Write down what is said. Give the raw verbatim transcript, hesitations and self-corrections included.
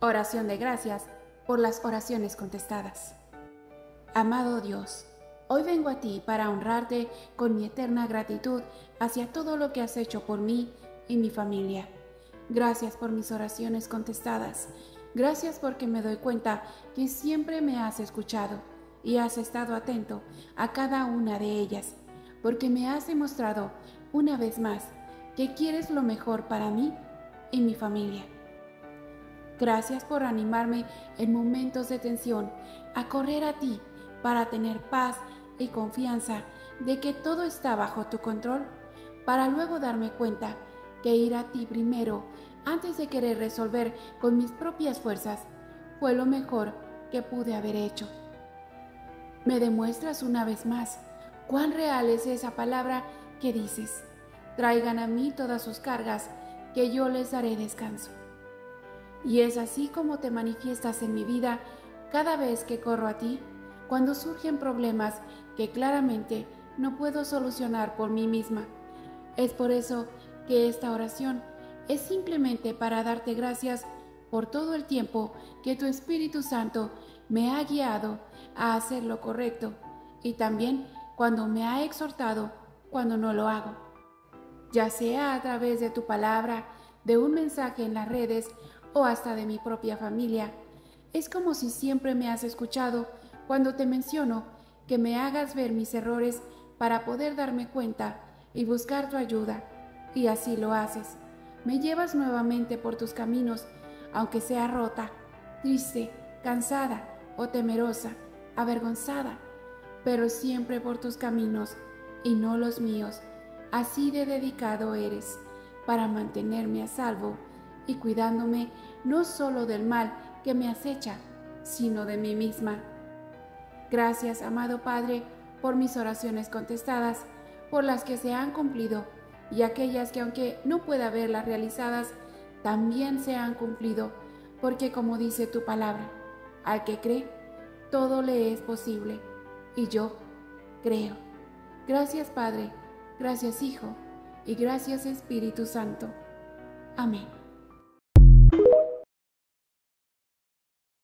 Oración de gracias por las oraciones contestadas. Amado Dios, hoy vengo a ti para honrarte con mi eterna gratitud hacia todo lo que has hecho por mí y mi familia. Gracias por mis oraciones contestadas. Gracias porque me doy cuenta que siempre me has escuchado y has estado atento a cada una de ellas, porque me has demostrado una vez más que quieres lo mejor para mí y mi familia. Gracias por animarme en momentos de tensión a correr a ti para tener paz y confianza de que todo está bajo tu control, para luego darme cuenta que ir a ti primero antes de querer resolver con mis propias fuerzas fue lo mejor que pude haber hecho. Me demuestras una vez más cuán real es esa palabra que dices: traigan a mí todas sus cargas, que yo les daré descanso. Y es así como te manifiestas en mi vida cada vez que corro a ti, cuando surgen problemas que claramente no puedo solucionar por mí misma. Es por eso que esta oración es simplemente para darte gracias por todo el tiempo que tu Espíritu Santo me ha guiado a hacer lo correcto, y también cuando me ha exhortado cuando no lo hago, ya sea a través de tu palabra, de un mensaje en las redes o hasta de mi propia familia. Es como si siempre me has escuchado cuando te menciono que me hagas ver mis errores para poder darme cuenta y buscar tu ayuda, y así lo haces. Me llevas nuevamente por tus caminos, aunque sea rota, triste, cansada o temerosa, avergonzada, pero siempre por tus caminos y no los míos. Así de dedicado eres para mantenerme a salvo y cuidándome no solo del mal que me acecha, sino de mí misma. Gracias, amado Padre, por mis oraciones contestadas, por las que se han cumplido, y aquellas que, aunque no pueda verlas realizadas, también se han cumplido, porque como dice tu palabra, al que cree, todo le es posible, y yo creo. Gracias, Padre, gracias, Hijo, y gracias, Espíritu Santo. Amén.